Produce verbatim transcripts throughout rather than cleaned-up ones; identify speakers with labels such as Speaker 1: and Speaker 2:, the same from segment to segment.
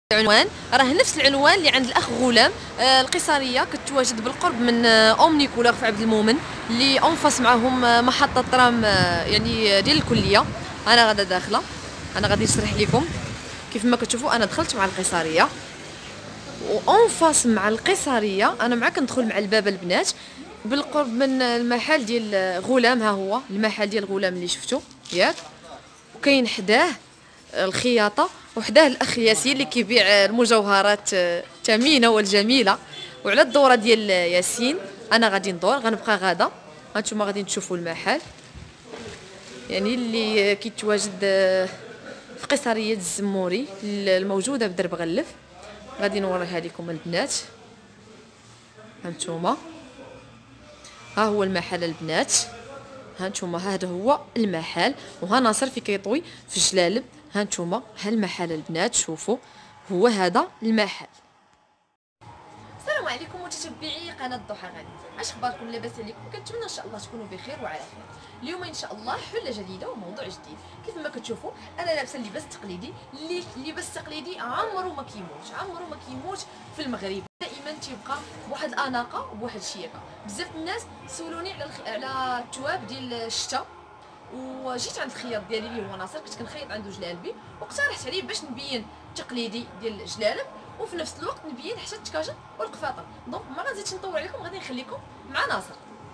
Speaker 1: العنوان راه نفس العنوان اللي عند الاخ غلام. آه القيصريه كتواجد بالقرب من آه اومني كولور في عبد المؤمن اللي اونفاس معاهم آه محطه ترام آه يعني ديال الكليه. انا غادا داخله، انا غادي نشرح لكم. كيف ما كتشوفوا انا دخلت مع القيصريه واونفاس مع القيصريه. انا معاك ندخل مع الباب البنات بالقرب من المحل ديال غلام. ها هو المحل ديال غلام اللي شفتو ياك، وكاين حداه الخياطه وحداه الاخ ياسين اللي كيبيع المجوهرات الثمينه والجميله. وعلى الدوره ديال ياسين انا غادي ندور، غنبقى غاده. هانتوما غادي تشوفوا المحل يعني اللي كيتواجد في قيصريه الزموري الموجوده بدرب غلف. غادي نوريها لكم البنات. هانتوما ها هو المحل البنات، هانتوما هذا هو المحل. وها ناصر في كيطوي في جلالب. هانتوما ها المحل البنات، شوفوا هو هذا المحل. السلام عليكم متتبعي قناه الضحى غادي، اش اخباركم؟ لاباس عليكم؟ كنتمنى ان شاء الله تكونوا بخير وعلى خير. اليوم ان شاء الله حله جديده وموضوع جديد. كيف ما كتشوفوا انا لابسه اللباس التقليدي اللي اللباس التقليدي عمره ما كيموت، عمره ما كيموت في المغرب، دائما تيبقى بواحد الاناقه وبواحد الشياكه. بزاف الناس سولوني على الخ... على التواب ديال الشتاء، وجيت عند الخياط ديالي اللي هو ناصر، كنت كنخيط عنده جلالبي واقترحت عليه باش نبين التقليدي ديال الجلالب وفي نفس الوقت نبين حتى التكاجن والقفاطر. دونك ما غنزيدش نطول عليكم، غادي نخليكم مع ناصر.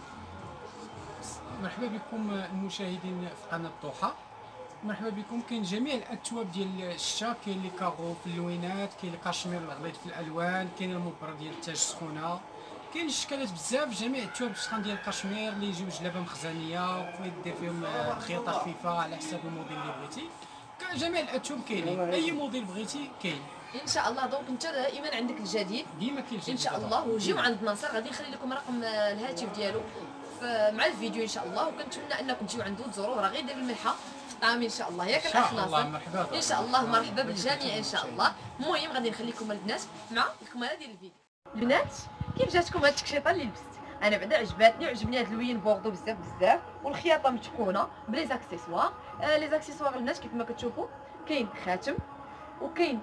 Speaker 2: مرحبا بكم المشاهدين في قناه الضحى، مرحبا بكم. كاين جميع الاثواب ديال الشتا، كاين اللي كاغو في اللوينات، كاين الكاشمير الغليظ في الالوان، كاين المبرد ديال التاج السخونه، كاين الشكالات بزاف. جميع الثواب السخان ديال الكاشمير اللي يجيو جلابه مخزنيه ويدير فيهم خياطه خفيفه على حسب الموديل اللي بغيتي. كاين جميع الاثواب كاينين، اي موديل بغيتي كاين
Speaker 1: ان شاء الله. دونك انت دائما عندك الجديد،
Speaker 2: ديما كاين الجديد
Speaker 1: ان شاء الله. وجيو عند ناصر، غادي نخلي لكم رقم الهاتف ديالو مع الفيديو ان شاء الله. وكنتمنى انكم تجيو عنده تزوروه، راه غير دير الملحه في الطعام ان شاء الله. ياك الاخ ناصر؟ ان شاء الله. مرحبا بالجميع ان شاء الله. المهم غادي نخلي لكم البنات مع الكماله ديال الفيديو. البنات كيف جاتكم هاد التكشيطه اللي لبست؟ انا بعدا عجباتني وعجبني هاد اللوين بوردو بزاف بزاف، والخياطه متقونه بلي زاكسيسوار. آه لي زاكسيسوار البنات كيف ما كتشوفوا كاين خاتم وكاين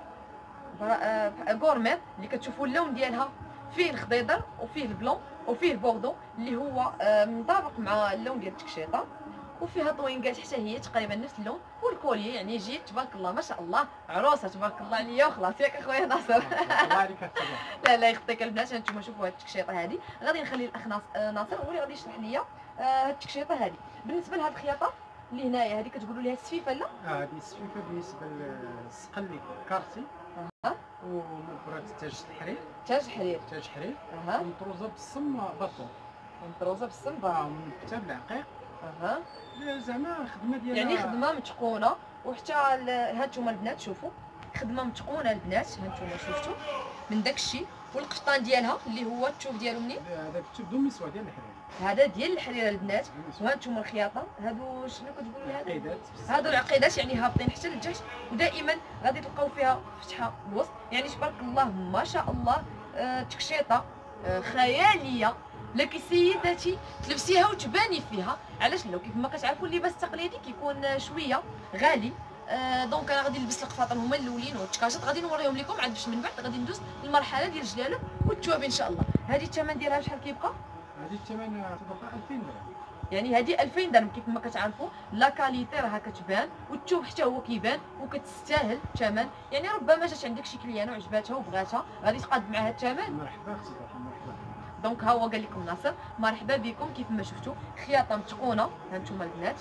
Speaker 1: غورميط اللي كتشوفوا اللون ديالها فيه الخضيضر وفيه البلون وفيه البوردو اللي هو مطابق مع اللون ديال التكشيطه، وفيها طوينكات حتى هي تقريبا نفس اللون، والكوليه يعني جيت تبارك الله ما شاء الله عروسه تبارك الله عليا وخلاص. ياك اخويا ناصر؟
Speaker 2: الله عليك.
Speaker 1: لا لا يخطيك البنات. هانتوما شوفوا هاد التكشيطه هادي، غادي نخلي الاخ ناصر هو اللي غادي يشرح ليا هاد التكشيطه هادي. بالنسبه لهاد الخياطه اللي هنايا هادي كتقولوا ليها السفيفه لا؟
Speaker 2: اه هذه السفيفه بالنسبه للسقلي كارتي.
Speaker 1: اها.
Speaker 2: ومبرد تاج الحرير.
Speaker 1: تاج حرير.
Speaker 2: تاج حرير.
Speaker 1: اها.
Speaker 2: ومطروزه بالصم باطون.
Speaker 1: مطروزه بالصم باطون.
Speaker 2: اه ومنكتة بالعقيق.
Speaker 1: اها.
Speaker 2: زعما خدمه ديالها
Speaker 1: يعني خدمه متقونه. وحتى هانتوما البنات شوفوا خدمه متقونه البنات. هانتوما شفتوا من داكشي، والقفطان ديالها اللي هو الثوب ديالو منين؟
Speaker 2: هذا الثوب دو مسوا ديال الحرير.
Speaker 1: هذا ديال الحرير البنات. وهانتوما الخياطه هادو شنو كتقولوا لهذا؟
Speaker 2: العقيدات.
Speaker 1: هادو العقيدات يعني هابطين حتى للتحت، ودائما غادي تلقاو فيها فتحه الوسط. يعني تبارك الله ما شاء الله. آه تكشيطه آه خياليه لك سيداتي تلبسيها وتباني فيها. علاش لا؟ كيف ما كتعرفوا اللباس التقليدي كيكون شويه غالي. آه دونك انا غادي نلبس القفاطر هما الاولين والتكاشط غادي نوريهم لكم، عاد باش من بعد غادي ندوز للمرحله ديال الجلاله والتواب ان شاء الله. هذه الثمن ديالها شحال كيبقى؟
Speaker 2: هذه الثمن تبقى ألفين درهم.
Speaker 1: يعني هذه ألفين درهم. كيف ما كتعرفوا لا كاليتي راها كتبان، والثوب حتى هو كيبان وكتستاهل الثمن. يعني ربما جات عندك شي كليانه وعجباتها وبغاتها غادي تقاد معها الثمن.
Speaker 2: مرحبا اختي مرحبا.
Speaker 1: دونك ها هو قال لكم ناصر مرحبا بكم. كيف ما شفتوا خياطه متقونه. هانتوما البنات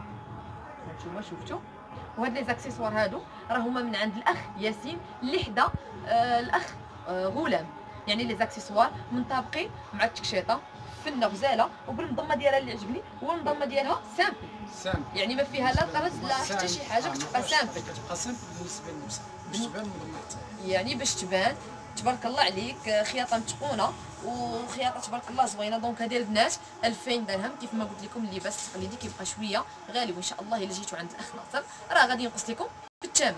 Speaker 1: هانتوما شفتوا. وهاد لي زاكسيسوار هادو راه هما من عند الاخ ياسين اللي حدا آه الاخ آه غلام. يعني لي زاكسيسوار منطابقين مع التكشيطه في الغزاله وبالمضمه ديالها اللي عجبني. والمضمه ديالها سامبل
Speaker 2: سامبل
Speaker 1: يعني ما فيها لا طرز لا حتى شي حاجه، كتبقى سامبل.
Speaker 2: كتبقى سامبل بالنسبه للبس باش تبان منظمه، يعني
Speaker 1: باش تبان تبارك الله عليك. خياطه متقونه وخياطه تبارك الله زوينه. دونك هذه البنات ألفين درهم. كيف ما قلت لكم اللباس التقليدي كيبقى شويه غالي، وان شاء الله الا جيتوا عند الاخ ناصر راه غادي ينقص لكم في الثمن.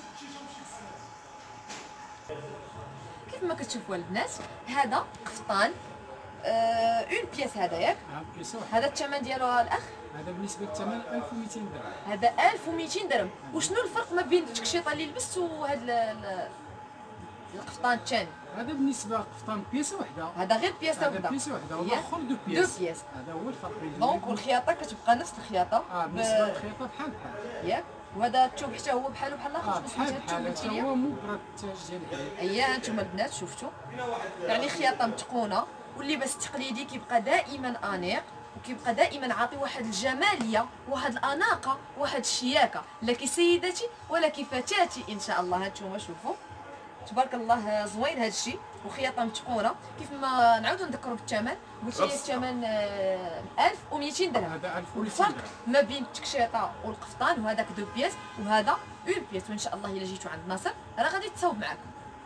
Speaker 1: كيف ما كتشوفوا البنات هذا قفطان اون euh, بياس هذا ياك؟ هذا الثمن ديالو الاخ؟
Speaker 2: هذا بالنسبه للثمن ألف ومئتين درهم.
Speaker 1: هذا ألف ومئتين درهم. وشنو الفرق ما بين التكشيطه اللي لبست وهذا القفطان الثاني.
Speaker 2: هذا بالنسبه للقفطان بياسه وحده.
Speaker 1: هذا غير بياسه
Speaker 2: هذا
Speaker 1: وحده.
Speaker 2: بياسه وحده
Speaker 1: هي
Speaker 2: والاخر دو بياس.
Speaker 1: دو بياس.
Speaker 2: هذا هو الفرق بين
Speaker 1: دونك والخياطه كتبقى نفس الخياطه.
Speaker 2: اه بالنسبه للخياطه بحال بحال.
Speaker 1: ياك وهذا الثوب حتى هو بحالو بحال الاخر.
Speaker 2: اه بحال بحال حتى هو مبرد التاج ديال العين.
Speaker 1: اييه هانتوما البنات شفتوا يعني خياطه متقونه، واللباس التقليدي كيبقى دائما انيق وكيبقى دائما عاطي واحد الجماليه واحد الاناقه واحد الشياكه، لا كي سيداتي ولا كي فتاتي ان شاء الله. هانتوما شوفوا تبارك الله زوين هذا الشيء وخياطه متقونه. كيف ما نعاودوا نذكروا بالثمن، قلت لي الثمن ألف ومئتين درهم.
Speaker 2: هذا ألف
Speaker 1: والفرق ما بين التكشيطه والقفطان وهذاك دو بياس وهذا اون بياس. وان شاء الله الا جيتوا عند ناصر راه غادي تصاوب معاكم.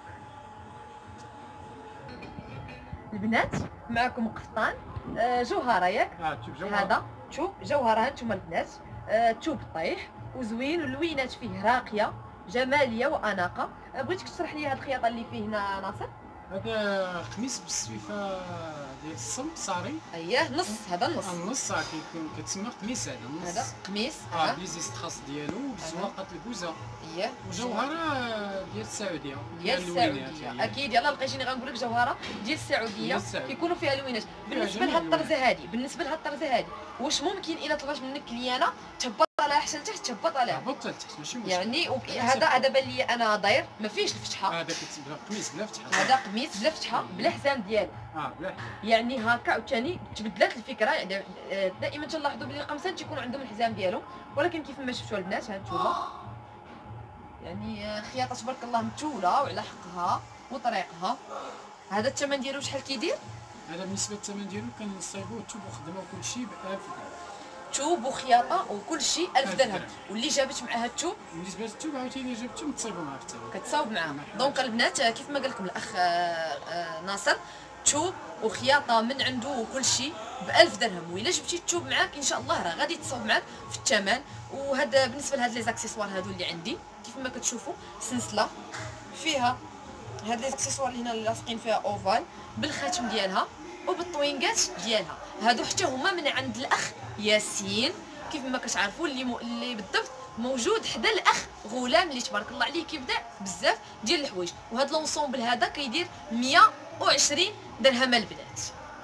Speaker 1: البنات معكم قفطان آه جوهره ياك.
Speaker 2: اه شوف جوهره.
Speaker 1: هذا شوف جوهره هانتوما البنات آه تشوب طيح وزوين واللوينات فيه راقيه جماليه واناقه. آه بغيتك تشرح لي هذه الخياطه اللي فيه هنا ناصر.
Speaker 2: هذا قميص بالسويفه ديال الصم صاري.
Speaker 1: اييه نص هذا النص.
Speaker 2: النص كيكون كتسمى قميص. هذا النص
Speaker 1: هذا قميص
Speaker 2: اه بليزيست خاص ديالو بزواقه الكوزه.
Speaker 1: اييه
Speaker 2: وجوهره ديال السعوديه
Speaker 1: ديال السعوديه اكيد. يلا لقيتيني غنقول لك جوهره ديال السعوديه كيكونوا فيها لوينات. بالنسبه لهاد الطرزه هذه بالنسبه لهاد الطرزه هذه واش ممكن الا طلبات منك كليانه تهبط عليها حتى لتحت تهبط عليها؟
Speaker 2: هبط لتحت ماشي مشكل.
Speaker 1: يعني هذا هذا بان لي انا داير ما فيهش الفتحه.
Speaker 2: هذا كتبدا قميص بلا فتحه.
Speaker 1: هذا قميص بلا فتحه بلا حزام ديالو.
Speaker 2: اه بلا
Speaker 1: يعني هكا عاوتاني تبدلات الفكره. يعني دائما تلاحظوا بلي القمصان تيكون عندهم الحزام ديالهم، ولكن كيف ما شفتوا البنات ها انتوما يعني خياطه تبارك الله متوله وعلى حقها وطريقها. هذا الثمن ديالو شحال كيدير؟
Speaker 2: هذا بالنسبه للثمن ديالو كنصايبوه توب وخدمه وكل شيء ب ألف درهم.
Speaker 1: توب وخياطه وكل شيء ألف درهم. واللي جابت معها التوب
Speaker 2: بالنسبه للتوب عاوتاني جابتو تصايبوا معاه في الثمن.
Speaker 1: كتصاوب معاه. دونك البنات كيف ما قال لكم الاخ ناصر توب وخياطه من عنده وكل شيء ب ألف درهم. والا جبتي التوب معاك ان شاء الله راه غادي تصاوب معاك في الثمن. وهذا بالنسبه لهاد لي زاكسيسوار هادو اللي عندي كيف ما كتشوفوا سلسله فيها هاد لي زاكسيسوار اللي هنا اللي لاصقين فيها اوفال بالخاتم ديالها وبالطوينكات ديالها. هادو حتى هما من عند الاخ ياسين كيف ما كتعرفوا اللي م... اللي بالضبط موجود حدا الاخ غلام اللي تبارك الله عليه كيبدع بزاف ديال الحوايج. وهذا لونسومبل هذا كيدير مية وعشرين درهم البنات.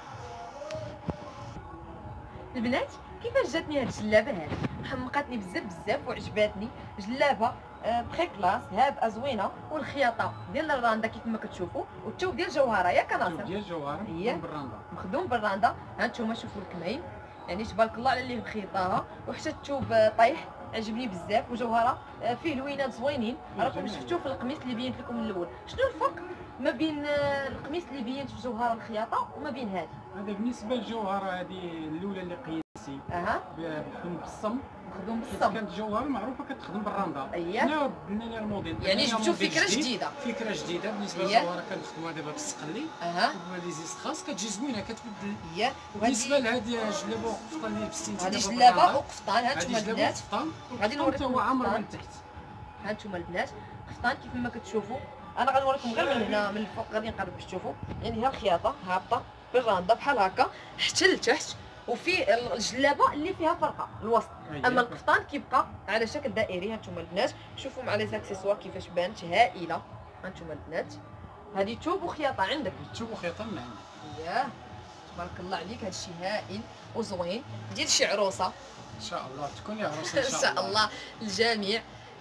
Speaker 1: البنات كيفاش جاتني هاد الجلابه هذه؟ حمقاتني بزاف بزاف وعجباتني. جلابه بخي كلاس هابه زوينه والخياطه ديال الراندا كيف ما كتشوفوا والثوب ديال جوهره ياك ناصر.
Speaker 2: الثوب ديال جوهره
Speaker 1: هي
Speaker 2: بالراندا
Speaker 1: مخدوم بالراندا. ها انتم شوفوا الكمين يعني تبارك الله على اللي مخيطاها. وحتى الثوب طيح عجبني بزاف وجوهره فيه لوينات زوينين. راكم شفتوا في القميص اللي بينت لكم من الاول. شنو الفرق ما بين القميص اللي بينت في جوهره الخياطه وما بين هذه؟
Speaker 2: هذا بالنسبه للجوهره هذه الاولى اللي قياسي
Speaker 1: اها
Speaker 2: بخدم بالصم
Speaker 1: مخدوم بالصم.
Speaker 2: كانت الجوهره معروفه كتخدم بالراندا.
Speaker 1: اييه
Speaker 2: حنا بدلنا لها الموديل
Speaker 1: يعني جبتوا فكره جديده.
Speaker 2: فكره جديده بالنسبه للجوهره كنخدموها دابا بالسقلي.
Speaker 1: اها
Speaker 2: وليزيست خاص كتجي زوينه كتبدل.
Speaker 1: اييه
Speaker 2: بالنسبه لهاد الجلابه وقفطان اللي لبستي
Speaker 1: هذه جلابه وقفطان. ها انتم
Speaker 2: هذه
Speaker 1: البنات
Speaker 2: غادي نوريكم هو عامر من تحت.
Speaker 1: ها انتم البنات قفطان كيف ما كتشوفوا. انا غنوريكم غير من هنا من الفوق غادي نقرب باش تشوفوا. يعني ها الخياطه هابطه بالراندا بحال هكا حتى لتحت وفي الجلابه اللي فيها فرقه الوسط. اما القفطان كيبقى على شكل دائري. ها انتم البنات شوفوا مع لي زاكسيسوار كيفاش بانت هائله. ها انتم البنات هذه توب وخياطه عندك.
Speaker 2: توب وخياطه من عندك.
Speaker 1: ياه تبارك الله عليك. هذا الشيء هائل وزوين ديال شي عروسه
Speaker 2: ان شاء الله تكون لي عروسه ان
Speaker 1: ان شاء الله. الجميع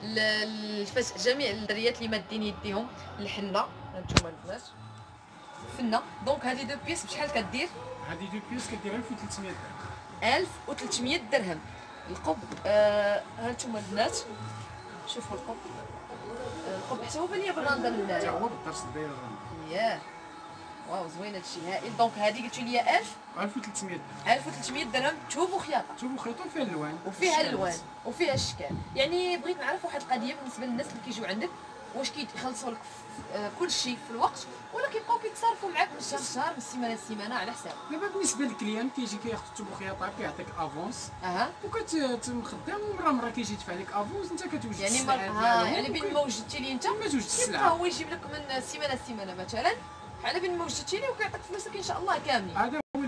Speaker 1: الفت جميع الدريات اللي مادين يديهم الحنه. هانتوما البنات فنه. دونك هذه دو بيس بشحال كدير؟
Speaker 2: هذه دو بيس كدير ألف وثلاثمية درهم.
Speaker 1: ألف وثلاثمية درهم القب. آه هانتوما البنات شوفوا القب. آه القب حتى هو بان ليا بالراندا البنات.
Speaker 2: حتى هو بالدرس داير الراندا.
Speaker 1: ياه واو زوين هادشي هائل. دونك هذه قلتوا لي ألف
Speaker 2: ألف وثلاثمية درهم.
Speaker 1: ألف وثلاثمية درهم توب وخياطه.
Speaker 2: توب وخياطه وفيها الالوان
Speaker 1: وفيها الالوان وفيها الاشكال. يعني بغيت نعرف واحد القضيه بالنسبه للناس اللي كيجيو عندك واش كيخلصوا لك كل شيء في الوقت ولا كيبقاو كيتصرفوا معاك من شهر لشهر من السيمانه للسيمانه على حساب؟
Speaker 2: دابا بالنسبه للكليان كيجي كياخذ التوب وخياطه كيعطيك افونس.
Speaker 1: اها
Speaker 2: وكتم خدام ومره مره كيجي يدفع لك افونس انت كتوجد
Speaker 1: يعني
Speaker 2: السلعه
Speaker 1: ها على بين ما وجدتي لي انت
Speaker 2: ما توجد
Speaker 1: كيبقى
Speaker 2: السلعه
Speaker 1: هو يجيب لك من السيمانه للسيمانه مثلا على بين ما وجدتي لي وكيعطيك فلوسك ان شاء الله كاملين.
Speaker 2: هذا هو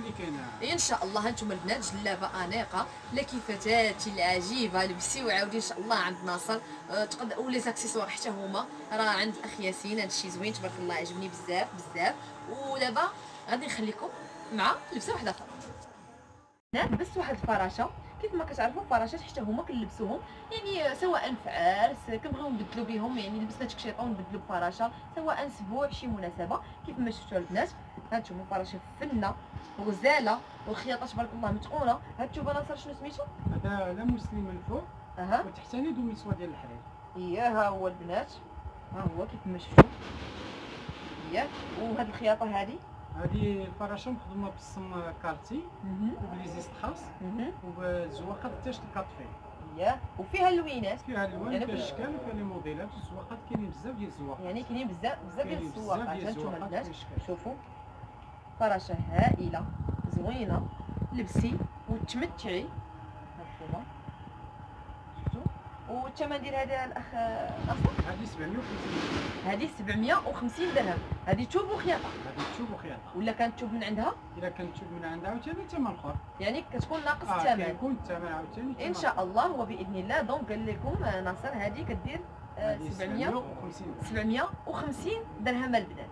Speaker 2: اللي كاينه.
Speaker 1: ان شاء الله هانتوما البنات جلابه انيقه لا كيفات هاتي العجيبه لبسي وعاودي ان شاء الله عند ناصر. أه تقدر ولي زاكسيسوار حتى هما راه عند الاخ ياسين. هادشي زوين تبارك الله عجبني بزاف بزاف. ودابا غادي نخليكم مع لبسه واحده اخرى. هنا لبست واحد الفراشه كيف ما كتعرفوا الفراشات حتى هما كنلبسوهم يعني سواء في عرس كنبغيو نبدلو بهم يعني لبسنا تكشيطه ونبدلو بفراشه سواء سبوع شي مناسبه كيف ما شفتوا البنات. هانتوما فراشه فنه وغزاله والخياطه تبارك الله متقونه. هاد الثوبه ناصر شنو سميتو؟
Speaker 2: هذا لا مسلم من الفوق
Speaker 1: اها
Speaker 2: وتحتاني دوميسوا ديال الحرير.
Speaker 1: اييه ها هو البنات ها هو كيف ما شفتوا. اييه وهاد الخياطه هذه
Speaker 2: هذه الفراشه مخدومه بالصم كارتي وبليزيست خاص وبالزواقات حتى الكاطفي.
Speaker 1: اييه وفيها اللوينات
Speaker 2: فيها الالوان فيها الاشكال وفيها لي موديلات والزواقات كاينين بزاف ديال الزواقات
Speaker 1: يعني كاينين بزاف بزاف ديال
Speaker 2: كاينين
Speaker 1: السواقات.
Speaker 2: بزاف ديال
Speaker 1: هانتوما
Speaker 2: الزواقات
Speaker 1: البنات
Speaker 2: والأشكال.
Speaker 1: شوفوا فراشه هائله زوينه لبسي وتمتعي. هانتوما شفتوا والثمن ديال هذا الاخ ناصر
Speaker 2: هذه سبعمية وخمسين.
Speaker 1: هذه سبعمية وخمسين درهم. هذه توب وخياطه
Speaker 2: هذه تشوب وخياطه
Speaker 1: ولا كانت توب من عندها
Speaker 2: الا كانت تشوب من عندها عاوتاني ثمن اخر
Speaker 1: يعني كتكون ناقص
Speaker 2: اه
Speaker 1: الثمن.
Speaker 2: كيكون الثمن عاوتاني
Speaker 1: ان شاء الله وباذن الله. دونك قال لكم ناصر هذه كدير آه، سبعمية
Speaker 2: وخمسين.
Speaker 1: سبعمية وخمسين درهم البنات.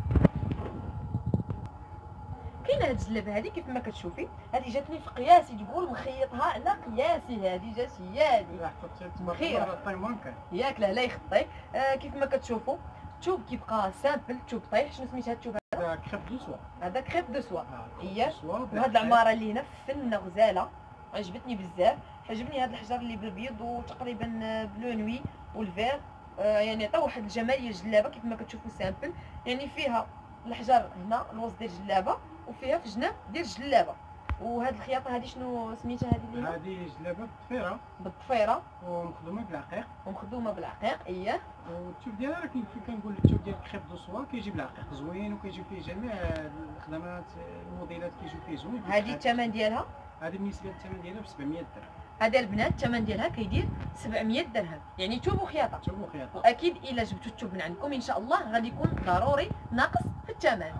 Speaker 1: كاينه هاد الجلابه هذه كيف ما كتشوفي هذه جاتني في قياسي تقول مخيطها على قياسي. هذه جات هي هذه
Speaker 2: لا حطيت تبارك
Speaker 1: خير.
Speaker 2: الله الطيمان كان
Speaker 1: ياك لا لا يخطي. آه كيف ما كتشوفوا الثوب كيبقى سامبل توب طايح. شنو سميت هاد الثوب هذا؟
Speaker 2: هذا كريب دو سوا.
Speaker 1: هذا كريب دو سوا.
Speaker 2: آه،
Speaker 1: اييه
Speaker 2: سوا
Speaker 1: وهاد العماره اللي هنا فنه غزاله عجبتني بزاف. عجبني هذا الحجر اللي بالبيض وتقريبا بلو نوي والفير. آه يعني عطاو واحد الجماليه الجلابه كيف ما كتشوفوا سامبل يعني فيها الحجر هنا الوسط ديال الجلابه وفيها في جناب ديال الجلابه. وهاد الخياطه هذه شنو سميتها هذه اللي هنا؟
Speaker 2: هذه جلابه بالطفيره
Speaker 1: بالضفيره
Speaker 2: ومخدومه بالعقيق
Speaker 1: ومخدومه بالعقيق. اييه
Speaker 2: والتوب ديالها راه كاين كنقول التوب ديال كريب دو سوا كيجي بالعقيق زوين وكيجي فيه جميع الخدمات الموديلات كيجيو فيه زوين.
Speaker 1: هذه الثمن ديالها
Speaker 2: هذه بالنسبه للثمن ديالها ب سبعمية درهم.
Speaker 1: هذا البنات الثمن ديالها كيدير سبعمية درهم يعني توب وخياطه.
Speaker 2: توب وخياطه
Speaker 1: واكيد الا جبتوا التوب من عندكم ان شاء الله غادي يكون ضروري ناقص في الثمن.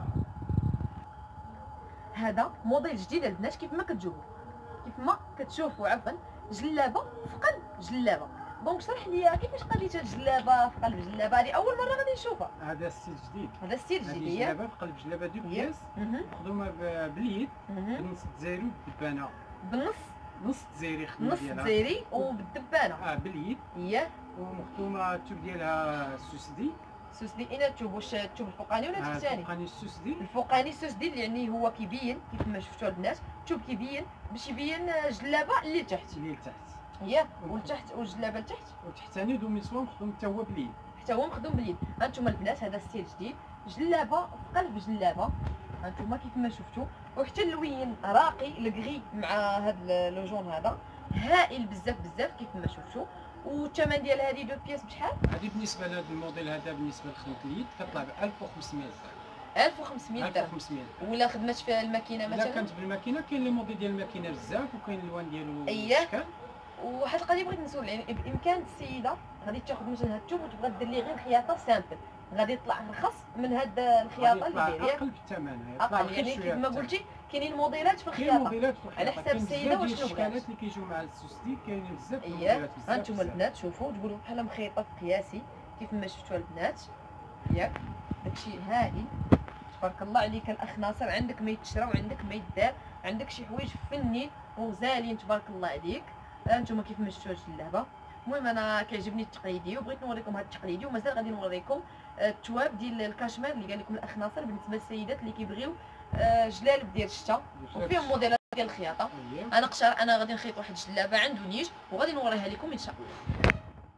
Speaker 1: هذا موديل جديد البنات كيف ما كتشوفوا كيف ما كتشوفوا عفوا جلابه في قلب جلابه. دونك شرح لي كيفاش قليت هاد الجلابه في قلب جلابه. هذه اول مره غادي نشوفها.
Speaker 2: هذا ستيل جديد.
Speaker 1: هذا ستيل
Speaker 2: هذه
Speaker 1: جديد.
Speaker 2: جلابه في قلب جلابه دو بياس مخدومه باليد بالنص الجزائري وبالدبانه.
Speaker 1: بالنص
Speaker 2: نص الجزائري خدمه
Speaker 1: نص
Speaker 2: ديالها
Speaker 1: الجزائري وبالدبانه.
Speaker 2: اه باليد.
Speaker 1: هي
Speaker 2: ومخدومه التوب ديالها سوسدي.
Speaker 1: سوسدي اين التوب؟ واش التوب الفوقاني ولا
Speaker 2: آه
Speaker 1: التحتاني؟
Speaker 2: الفوقاني السوسدي.
Speaker 1: الفوقاني سوسدي يعني هو كيبين كيف ما شفتوا البنات التوب كيبين باش يبين جلابه اللي تحت.
Speaker 2: اللي لتحت
Speaker 1: هي والتحت والجلابه لتحت
Speaker 2: وتحتاني دوميسوا مخدوم حتى هو باليد
Speaker 1: حتى هو مخدوم باليد. هانتوما البنات هذا ستيل جديد جلابه في قلب جلابه. هانتوما كيف ما شفتوا وحتى اللوين راقي الكغي مع هذا لو جون هذا هائل بزاف بزاف كيف ما شفتوا. والثمن ديال هذه دو بياس بشحال؟
Speaker 2: هذه بالنسبه لهذا الموديل هذا بالنسبه لخدمه اليد كطلع ب ألف وخمسمية درهم.
Speaker 1: ألف وخمسمية درهم.
Speaker 2: ألف وخمسمية
Speaker 1: ولا خدمت في الماكينه
Speaker 2: الا
Speaker 1: مثلا؟
Speaker 2: كانت بالماكينه كاين لي موديل ديال الماكينه بزاف وكاين الالوان ديالو
Speaker 1: أييه.
Speaker 2: الاشكال.
Speaker 1: وواحد القضيه بغيت نسول يعني بامكان السيده غادي تاخذ مثلا هاد الثوب وتبغى دير ليه غير خياطه سامبل غادي يطلع رخص من هاد الخياطه اللي
Speaker 2: غادي
Speaker 1: دايره
Speaker 2: اقل في الثمن.
Speaker 1: اقل يعني كيف ما قلتي كاينين موديلات في
Speaker 2: كاين
Speaker 1: الخياطه
Speaker 2: موديلات في الخياطه
Speaker 1: على حساب السيده واش شنو بغات.
Speaker 2: الاشكالات اللي كيجيو مع السوسدي كاينين بزاف
Speaker 1: اييه
Speaker 2: موديلات بزاف.
Speaker 1: هانتوما
Speaker 2: بزاف.
Speaker 1: البنات شوفوا تقولوا بحال مخيطه في قياسي كيف ما شفتوا البنات ياك داكشي هائل تبارك الله عليك الاخ ناصر. عندك ما يتشرى وعندك ما يدار عندك شي حوايج فنين وغزالين تبارك الله عليك. هانتوما كيف ما شفتوا اللعبه. المهم انا كيعجبني التقليدي وبغيت نوريكم هذا التقليدي ومازال غادي نوريكم التواب ديال الكاشمير اللي قال لكم الاخ ناصر بالنسبه للسيدات اللي كيبغيو جلالب ديال الشتا وفيهم موديلات ديال الخياطه. انا قشر انا غادي نخيط واحد الجلابه عنده نيج وغادي نوريها لكم ان شاء الله.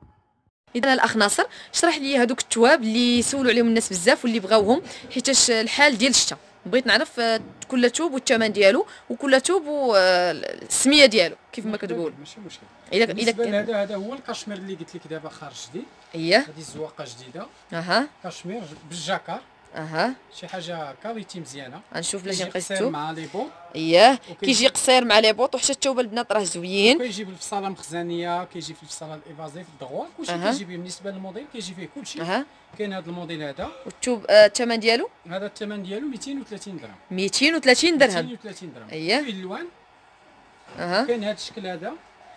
Speaker 1: اذا الاخ ناصر شرح لي هذوك التواب اللي سولوا عليهم الناس بزاف واللي بغاوهم حيتاش الحال ديال الشتا. بغيت نعرف كل توب والثمن ديالو وكل توب والسميه ديالو كيف ما كتقول.
Speaker 2: ماشي مشكل.
Speaker 1: اذا
Speaker 2: بالنسبه
Speaker 1: اذا
Speaker 2: هذا هذا هو الكاشمير اللي قلت لك دابا خارج جديد.
Speaker 1: اييه
Speaker 2: هذه الزواقه جديده.
Speaker 1: اها
Speaker 2: كاشمير بالجاكار
Speaker 1: اها
Speaker 2: شي حاجه كاليتي مزيانه.
Speaker 1: غنشوف لاش
Speaker 2: كيجي
Speaker 1: نقيس
Speaker 2: قصير
Speaker 1: الثوب.
Speaker 2: مع لي بوط.
Speaker 1: اييه
Speaker 2: وكيجي-
Speaker 1: كيجي قصير مع لي بوط، وحتى الثوب البنات راه زوين.
Speaker 2: كيجي بالفصاله مخزنيه، كيجي في الفصاله الايفازي في الدغوا، كلشي
Speaker 1: أها.
Speaker 2: كيجي فيه. بالنسبه للموديل كيجي فيه كلشي.
Speaker 1: اها
Speaker 2: كاين هذا الموديل هذا،
Speaker 1: والثوب آه، الثمن ديالو
Speaker 2: هذا الثمن ديالو مئتين وثلاثين درهم.
Speaker 1: مئتين وثلاثين درهم.
Speaker 2: مئتين وثلاثين درهم.
Speaker 1: أييه.
Speaker 2: فيه الالوان.
Speaker 1: اها
Speaker 2: كاين هذا الشكل هذا.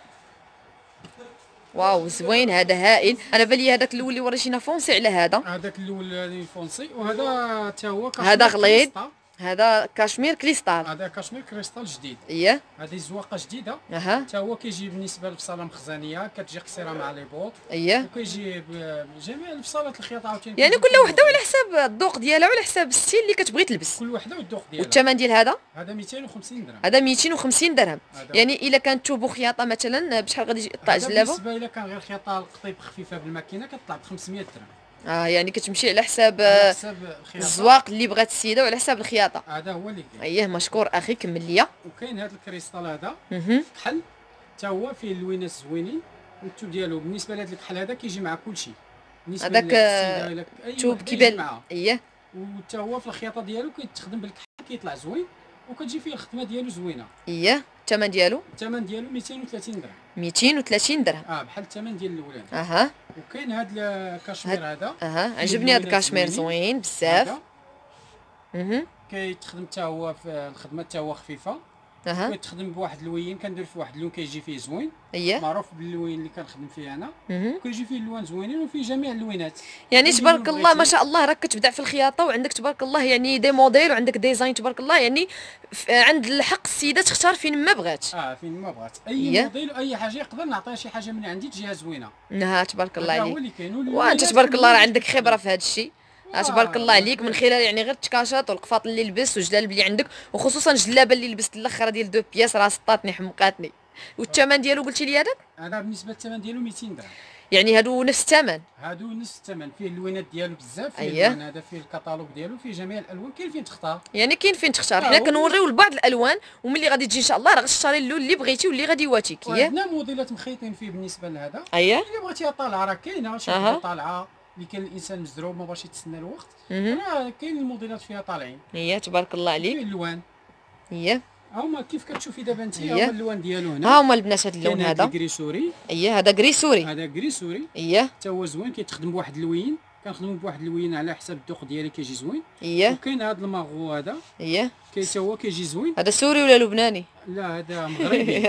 Speaker 1: واو زوين هذا هائل. انا بالي هذاك الاول اللي وريتينا فونسي على هذا.
Speaker 2: هذاك الاول اللي فونسي، وهذا حتى هو كاشمير
Speaker 1: هذا غليظ.
Speaker 2: كريستال.
Speaker 1: هذا كاشمير كريستال.
Speaker 2: هذا كاشمير كريستال جديد.
Speaker 1: اييه
Speaker 2: هذه زواقه جديده.
Speaker 1: اها
Speaker 2: حتى هو كيجي بالنسبه للفصاله مخزنيه، كتجي قصيره مع لي بوط،
Speaker 1: اييه
Speaker 2: وكيجي بجميع الفصالات الخياطه عاوتاني.
Speaker 1: يعني
Speaker 2: كيجي
Speaker 1: كل وحده
Speaker 2: فيه
Speaker 1: وعلى حساب الذوق ديالها وعلى حساب الستيل اللي كتبغي تلبس.
Speaker 2: كل وحده والذوق ديالها.
Speaker 1: والثمن ديال هذا
Speaker 2: هذا مئتين وخمسين درهم.
Speaker 1: هذا مئتين وخمسين درهم.
Speaker 2: هذا.
Speaker 1: يعني الا كانت ثوب خياطه مثلا بشحال غادي يطلع
Speaker 2: هذا
Speaker 1: جلابه؟
Speaker 2: بالنسبه الا كان غير خياطه القطيب خفيفه بالماكينه كتطلع ب خمسمية درهم.
Speaker 1: اه يعني كتمشي على حساب
Speaker 2: على
Speaker 1: آه،
Speaker 2: حساب الخياطه.
Speaker 1: الزواق اللي بغات السيده وعلى حساب الخياطه.
Speaker 2: هذا هو اللي كاين.
Speaker 1: اييه مشكور اخي كمل ليا.
Speaker 2: وكاين هذا الكريستال هذا
Speaker 1: اها
Speaker 2: كحل، حتى هو فيه اللوينات زوينين، والثوب ديالو بالنسبه لهذا الكحل هذا كيجي مع كلشي. بالنسبه
Speaker 1: هذاك
Speaker 2: للسيدة إلا ك- أي
Speaker 1: ثوب
Speaker 2: وحدة يجي
Speaker 1: كيبان.
Speaker 2: معاه.
Speaker 1: اييه
Speaker 2: وحتى هو في الخياطه ديالو كيتخدم بالكحل، كيطلع زوين، وكتجي فيه الخدمه ديالو زوينه.
Speaker 1: اييه الثمن ديالو
Speaker 2: الثمن ديالو مئتين وثلاثين درهم.
Speaker 1: مئتين وثلاثين درهم.
Speaker 2: اه بحال الثمن ديال الاولاني.
Speaker 1: اها
Speaker 2: وكاين هذا الكاشمير هذا.
Speaker 1: اها
Speaker 2: فيه
Speaker 1: عجبني هذا
Speaker 2: اللوينات
Speaker 1: الكاشمير
Speaker 2: زوينين.
Speaker 1: زوين بزاف.
Speaker 2: هذا
Speaker 1: اها
Speaker 2: كيتخدم حتى هو في الخدمه، حتى هو خفيفه،
Speaker 1: اها
Speaker 2: كيتخدم بواحد اللوين، كندير فيه واحد اللون كيجي فيه زوين،
Speaker 1: اييه
Speaker 2: معروف باللوين اللي كنخدم فيه انا،
Speaker 1: اها
Speaker 2: وكيجي فيه اللوان زوينين وفيه جميع اللوينات.
Speaker 1: يعني
Speaker 2: كيجي
Speaker 1: تبارك
Speaker 2: اللون
Speaker 1: الله ما
Speaker 2: بغيتي.
Speaker 1: شاء الله راك كتبدع في الخياطه، وعندك تبارك الله يعني دي موديل وعندك ديزاين تبارك الله، يعني ف- عند الحق السيده تختار فين ما بغات.
Speaker 2: اه فين ما بغات اي
Speaker 1: إيه.
Speaker 2: موديل واي حاجه يقدر نعطيها شي حاجه من عندي تجيها زوينه.
Speaker 1: نها تبارك الله
Speaker 2: هذا هو
Speaker 1: عليك.
Speaker 2: اللي كاين.
Speaker 1: وانت
Speaker 2: واللوينات
Speaker 1: تبارك الله راه
Speaker 2: كلهم
Speaker 1: عندك خبره في هذا الشيء. آه، تبارك الله عليك من خلال يعني غير التكاشات والقفاط اللي لبست والجلالب اللي عندك، وخصوصا الجلابه اللي لبست الاخره ديال دو بياس راه سطاتني حمقاتني. والثمن ديالو قلتي لي هذاك
Speaker 2: هذا بالنسبه للثمن ديالو مئتين درهم.
Speaker 1: يعني هادو نفس الثمن.
Speaker 2: هادو نفس الثمن، فيه اللوينات ديالو بزاف، فيه
Speaker 1: أييه.
Speaker 2: اللوان هذا، فيه الكتالوج ديالو، فيه جميع الالوان، كاين فين تختار.
Speaker 1: يعني كاين فين تختار.
Speaker 2: آه،
Speaker 1: حنا
Speaker 2: هو-
Speaker 1: كنوريو لبعض الالوان، وملي غادي تجي ان شاء الله راه غتختاري اللون اللي بغيتي واللي غادي يواتيك. ياه
Speaker 2: وعندنا موديلات مخيطين فيه بالنسبه لهذا.
Speaker 1: اييه
Speaker 2: اللي بغيتيها طالعه راه كاينه، شي
Speaker 1: أها.
Speaker 2: وحده طالعه اللي كان الانسان مزروب ما باغاش يتسنى الوقت،
Speaker 1: مهم.
Speaker 2: راه كاين الموديلات فيها طالعين.
Speaker 1: اييه تبارك الله
Speaker 2: فيه
Speaker 1: عليك.
Speaker 2: اللوان،
Speaker 1: اييه
Speaker 2: هما كيف كتشوفي دابا انت،
Speaker 1: أييه.
Speaker 2: هما اللوان ديالو هنا.
Speaker 1: ها هما البنات هاد اللون
Speaker 2: كاين هذا
Speaker 1: هذا.
Speaker 2: الكري سوري،
Speaker 1: اييه هذا كري سوري.
Speaker 2: هذا كري سوري
Speaker 1: اييه
Speaker 2: حتى هو زوين، كيتخدم بواحد اللوين، كنخدمو بواحد اللوين على حسب الذوق ديالي كيجي زوين.
Speaker 1: اييه
Speaker 2: وكاين هذا الماغو هذا،
Speaker 1: اييه
Speaker 2: كي حتى هو كيجي زوين.
Speaker 1: هذا سوري ولا لبناني؟
Speaker 2: لا هذا مغربي.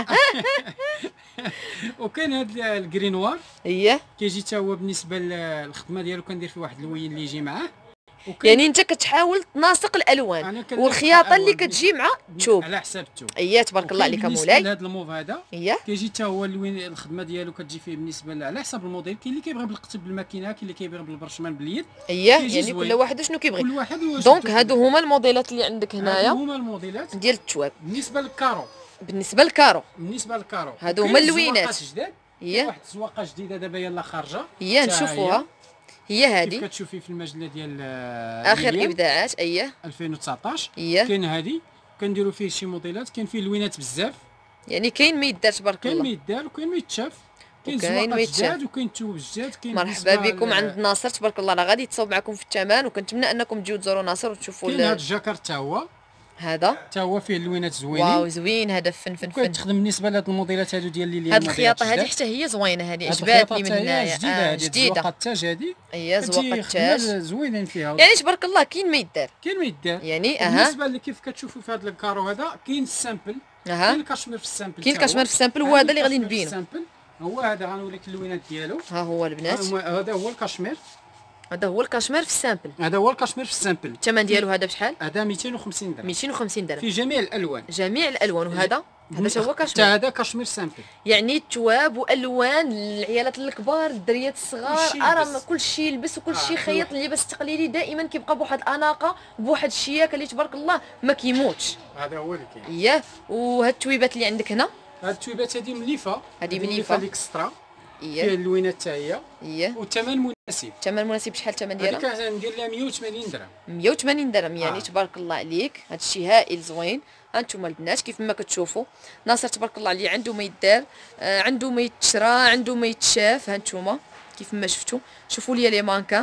Speaker 2: وكاين هذا الكري نوار،
Speaker 1: اييه
Speaker 2: كيجي حتى هو بالنسبه للخدمه ديالو كندير فيه واحد اللوين اللي يجي معاه. وكاين
Speaker 1: يعني انت كتحاول تناسق
Speaker 2: أنا
Speaker 1: الالوان
Speaker 2: كندير
Speaker 1: والخياطه اللي
Speaker 2: الألوان
Speaker 1: كتجي مع الثوب.
Speaker 2: على حساب الثوب.
Speaker 1: اييه تبارك الله عليك مولاي.
Speaker 2: هذا الموف هذا
Speaker 1: اييه
Speaker 2: كيجي حتى هو اللوين، الخدمه ديالو كتجي فيه بالنسبه ل- على حسب الموديل. كاين اللي كيبغي بالقطب بالماكينه، كاين اللي كيبغي بالبرشمان باليد،
Speaker 1: اييه
Speaker 2: كيجي
Speaker 1: يعني
Speaker 2: زوين.
Speaker 1: كل واحد شنو كيبغي.
Speaker 2: كل واحد واش
Speaker 1: دونك
Speaker 2: الذوق
Speaker 1: هادو هما الموديلات اللي عندك
Speaker 2: هادو
Speaker 1: هنايا
Speaker 2: هما الموديلات.
Speaker 1: ديال الثواب.
Speaker 2: بالنسبه للكارو،
Speaker 1: بالنسبه للكارو
Speaker 2: بالنسبه للكارو
Speaker 1: هادو
Speaker 2: وكاين
Speaker 1: هما اللوينات.
Speaker 2: الزواقات جداد.
Speaker 1: اييه
Speaker 2: واحد الزواقه جديده دابا يلاه خارجه،
Speaker 1: اييه
Speaker 2: حتى
Speaker 1: نشوفوها. هي
Speaker 2: كيف
Speaker 1: هادي
Speaker 2: كتشوفي في المجله ديال
Speaker 1: اخر
Speaker 2: ليليان
Speaker 1: ابداعات. اييه
Speaker 2: ألفين وتسعطاش.
Speaker 1: اييه
Speaker 2: كاين هادي كنديروا فيه شي موديلات، كاين فيه لوينات بزاف،
Speaker 1: يعني كاين ما يدار تبارك
Speaker 2: كاين ما
Speaker 1: الله.
Speaker 2: يدار وكاين ما يتشاف، كاين
Speaker 1: وكاين ما
Speaker 2: زواقات
Speaker 1: يتشاف.
Speaker 2: جداد وكاين توب جداد. كاين
Speaker 1: مرحبا
Speaker 2: بالنسبة
Speaker 1: بكم
Speaker 2: ل-
Speaker 1: عند ناصر تبارك الله، راه غادي يتصاوب معكم في الثمن، وكنتمنى انكم تجيو تزوروا ناصر وتشوفوا
Speaker 2: كاين هذا
Speaker 1: ال-
Speaker 2: الجاكار حتى هو،
Speaker 1: هذا.
Speaker 2: حتى هو فيه اللوينات
Speaker 1: واو
Speaker 2: زوينين.
Speaker 1: زوين هذا فن فن فن.
Speaker 2: كتخدم بالنسبه لهاد الموديلات هادو ديال ليليان.
Speaker 1: هاد الخياطه هذه حتى هي زوينه، هذه
Speaker 2: هاد
Speaker 1: عجباتني من
Speaker 2: الخياطة حتى هي
Speaker 1: هنايا.
Speaker 2: جديده،
Speaker 1: آه
Speaker 2: هادي
Speaker 1: جديده.
Speaker 2: الزواقه التاج هادي
Speaker 1: هي زواقه
Speaker 2: كتجي
Speaker 1: التاج.
Speaker 2: خدمة زوينين فيها.
Speaker 1: يعني تبارك الله كاين ما يدار.
Speaker 2: كاين ما يدار.
Speaker 1: يعني اها
Speaker 2: بالنسبه اللي كيف كتشوفوا في هذا الكارو هذا، كاين السامبل، كاين
Speaker 1: اها
Speaker 2: الكاشمير في السامبل،
Speaker 1: كاين
Speaker 2: حتى هو.
Speaker 1: كاشمير في السامبل،
Speaker 2: هذا
Speaker 1: وهذا اللي غادي
Speaker 2: الكاشمير في
Speaker 1: نبينو.
Speaker 2: السامبل هو هذا، غنوريك اللوينات ديالو.
Speaker 1: ها هو البنات،
Speaker 2: ها- هذا هو الكاشمير،
Speaker 1: هذا هو الكاشمير في السامبل.
Speaker 2: هذا هو الكاشمير في السامبل.
Speaker 1: الثمن ديالو هذا بشحال؟
Speaker 2: هذا مئتين وخمسين درهم
Speaker 1: مئتين وخمسين درهم.
Speaker 2: في جميع الالوان.
Speaker 1: جميع الالوان. وهذا هذا تا هو
Speaker 2: حتى
Speaker 1: كاشمير.
Speaker 2: هذا كاشمير سامبل.
Speaker 1: يعني الثواب والوان العيالات الكبار الدريات الصغار،
Speaker 2: كلشي
Speaker 1: ارى
Speaker 2: يلبس.
Speaker 1: كل شيء يلبس وكل شيء
Speaker 2: آه،
Speaker 1: خيط. اللباس التقليدي دائما كيبقى بواحد الاناقه بواحد الشياكه اللي تبارك الله ما كيموتش.
Speaker 2: هذا هو اللي كاين.
Speaker 1: اييه. وهاد التويبات اللي عندك هنا
Speaker 2: هاد التويبات هذه مليفه،
Speaker 1: هذه
Speaker 2: هذه
Speaker 1: مليفة.
Speaker 2: الاكسترا، فيها
Speaker 1: اييه
Speaker 2: اللوينات حتى هي،
Speaker 1: اييه.
Speaker 2: والثمن مناسب.
Speaker 1: الثمن مناسب. شحال الثمن
Speaker 2: هذيك
Speaker 1: ديالها؟
Speaker 2: ندير لها مئة وثمانين درهم.
Speaker 1: مئة وثمانين درهم. يعني
Speaker 2: آه.
Speaker 1: تبارك الله عليك هذا الشيء هائل زوين. هانتوما البنات كيف ما كتشوفوا ناصر تبارك الله عليه عنده ما يدار، آه عنده ما يتشرى، عنده ما يتشاف. هانتوما كيف ما شفتوا. شوفوا لي لي مانكان،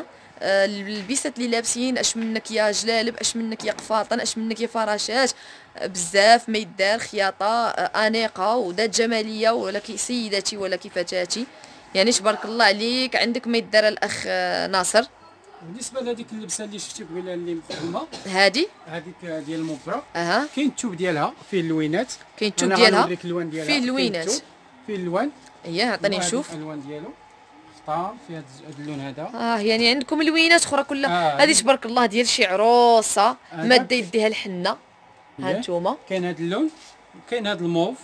Speaker 1: آه، البيسات اللي لابسين اش منك يا جلالب، اش منك يا قفاطن، اش منك يا فراشات، آه، بزاف ما يدار خياطه آه، انيقه وذات جماليه، ولا كي سيداتي ولا كي فتاتي، يعني تبارك الله عليك. عندك ما يدار الاخ آه، ناصر.
Speaker 2: بالنسبه لهذيك اللبسه اللي شفتي قبيله اللي مفهومه،
Speaker 1: هادي
Speaker 2: هذيك ديال المبرة،
Speaker 1: اها
Speaker 2: كاين الثوب ديالها فيه اللوينات،
Speaker 1: كاين الثوب
Speaker 2: أنا
Speaker 1: ديالها
Speaker 2: غنوريك اللوان ديالها،
Speaker 1: فيه
Speaker 2: كاين
Speaker 1: اللوينات.
Speaker 2: الثوب، فيه اللوان،
Speaker 1: اييه عطيني
Speaker 2: وهذه
Speaker 1: نشوف.
Speaker 2: الالوان ديالو فطار في هذا اللون هذا.
Speaker 1: اه يعني عندكم لوينات اخرى كلها.
Speaker 2: آه
Speaker 1: هذه تبارك الله ديال شي عروسه
Speaker 2: هذا
Speaker 1: ماده يديها الحنه. ها
Speaker 2: إيه.
Speaker 1: نتوما
Speaker 2: كاين هذا اللون، وكاين هذا الموف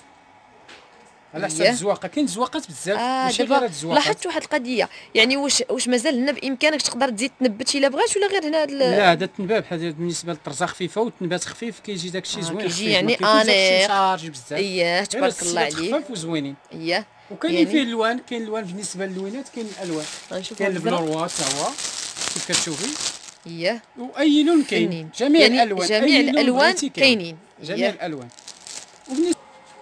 Speaker 2: على حسب
Speaker 1: إيه.
Speaker 2: الزواقه، كاين زواقات بزاف
Speaker 1: اه
Speaker 2: ماشي غير هاد
Speaker 1: دابا
Speaker 2: الزواقات.
Speaker 1: لاحظت واحد القضيه، يعني واش واش مازال لنا بامكانك تقدر تزيد تنبت الا بغات، ولا غير هنا هاد ال-
Speaker 2: لا هذا التنبات بحال بالنسبه للطرزه خفيفه والتنبات خفيف كيجي داكشي
Speaker 1: آه،
Speaker 2: زوين
Speaker 1: كيجي
Speaker 2: خفيف،
Speaker 1: يعني
Speaker 2: ما كيكونش داكشي
Speaker 1: أنيق.
Speaker 2: مشارج بزاف.
Speaker 1: اييه تبارك الله عليك.
Speaker 2: خفاف وزوينين.
Speaker 1: اييه
Speaker 2: وكاين
Speaker 1: يعني-
Speaker 2: فيه الوان، كاين الوان بالنسبه للوينات، كاين الالوان،
Speaker 1: غنشوف
Speaker 2: كاين
Speaker 1: هاد الزرع.
Speaker 2: البلوروا حتى هو كيف كتشوفي،
Speaker 1: اييه
Speaker 2: واي لون كاين،
Speaker 1: فنين.
Speaker 2: جميع
Speaker 1: يعني
Speaker 2: الالوان،
Speaker 1: جميع
Speaker 2: أي لون
Speaker 1: الالوان
Speaker 2: بغيتي كاين.
Speaker 1: كاينين.
Speaker 2: جميع
Speaker 1: إيه.
Speaker 2: الالوان. وبالنسبه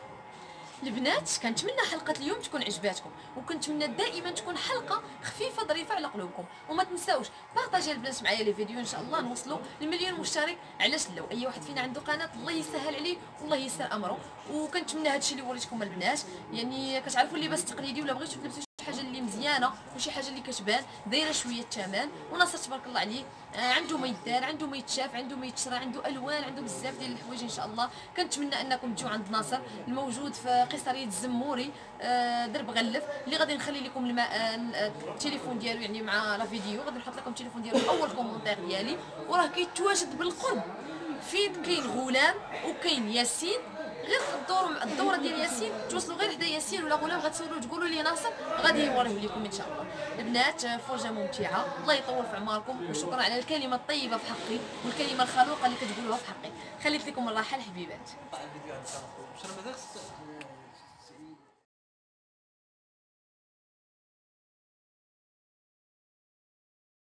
Speaker 1: البنات كنتمنى حلقه اليوم تكون عجباتكم، وكنتمنى دائما تكون حلقه خفيفه ظريفه على قلوبكم، وما تنساوش بارطاجي البنات معايا لي فيديو، ان شاء الله نوصلوا لمليون مشترك. علاش لا؟ اي واحد فينا عنده قناه الله يسهل عليه والله ييسر امره. وكنتمنى هادشي اللي وريتكم البنات، يعني كتعرفوا اللباس التقليدي ولا بغيتوا تلبسوا شي حاجه اللي مزيانه وشي حاجه اللي كتبان دايره شويه الثمن. وناصر تبارك الله عليه آه عنده ما يدار، عنده ما يتشاف، عنده ما يتشرى، عنده الوان، عنده بزاف ديال الحوايج ان شاء الله. كنتمنى انكم تجوا عند ناصر الموجود في قصريه الزموري آه درب غلف، اللي غادي نخلي لكم الم... آه التليفون ديالو يعني مع لا فيديو، غادي نحط لكم التليفون ديالو في اول كومونتير ديالي. وراه كيتواجد بالقرب فين كاين غلام وكاين ياسين. غير الدور الدوره ديال ياسين توصلوا غير حدا ياسين ولا غلام، غتسولوا تقولوا لي ناصر غادي يوريه لكم ان شاء الله. البنات فرجه ممتعه، الله يطول في اعماركم، وشكرا على الكلمه الطيبه في حقي والكلمه الخلوقه اللي كتقولوها في حقي. خليت لكم الراحه الحبيبات.